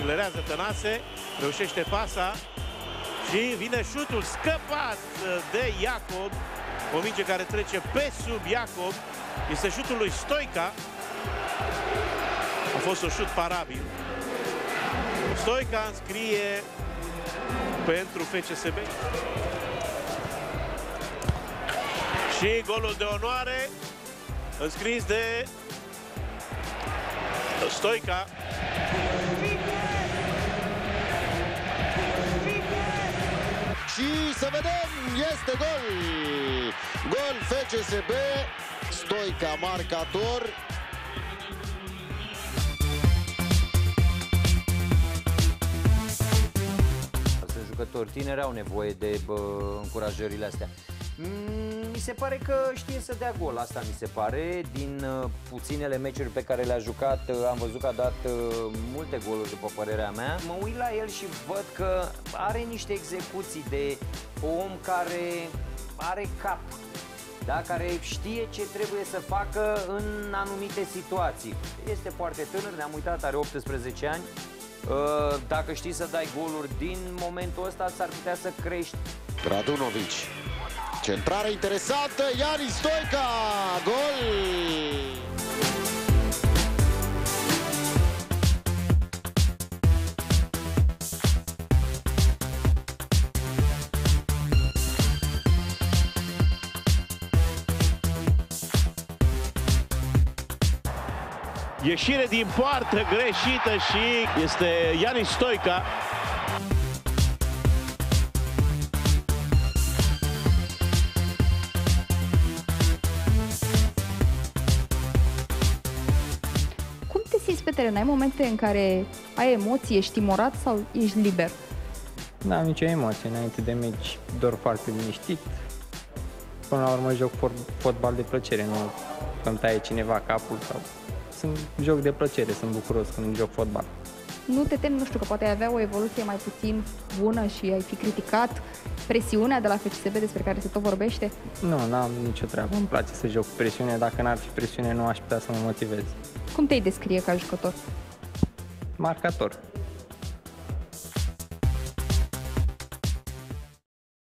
accelerează Tănase, reușește pasa și vine șutul scăpat de Iacob. O minge care trece pe sub Iacob. Este șutul lui Stoica. A fost un șut parabil. Stoica înscrie pentru FCSB. Și golul de onoare înscris de Stoica. Și să vedem, este gol! Gol FCSB, Stoica marcator. Jucători tineri au nevoie de încurajările astea. Mi se pare că știe să dea gol, asta mi se pare. Din puținele meciuri pe care le-a jucat, am văzut că a dat multe goluri, după părerea mea. Mă uit la el și văd că are niște execuții de om care are cap, da? Care știe ce trebuie să facă în anumite situații. Este foarte tânăr, ne-am uitat, are 18 ani. Dacă știi să dai goluri din momentul ăsta, s-ar putea să crești. Radunovic. Centrare interesantă, Iani Stoica, gol! Ieșire din poartă greșită și este Iani Stoica. Cum te simți pe teren? Ai momente în care ai emoții, ești timorat sau ești liber? N-am nicio emoție. Înainte de meci dorm foarte liniștit. Până la urmă joc fotbal de plăcere, nu îmi taie cineva capul sau... Joc de plăcere, sunt bucuros când joc fotbal. Nu te temi, nu știu, că poate ai avea o evoluție mai puțin bună și ai fi criticat presiunea de la FCSB despre care se tot vorbește? Nu, n-am nicio treabă. Îmi place să joc cu presiune. Dacă n-ar fi presiune, nu aș putea să mă motivez. Cum te-ai descrie ca jucător? Marcator.